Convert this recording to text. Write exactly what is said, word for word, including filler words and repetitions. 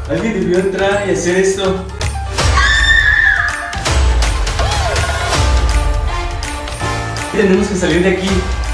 Alguien debió entrar y hacer esto. Tenemos que salir de aquí.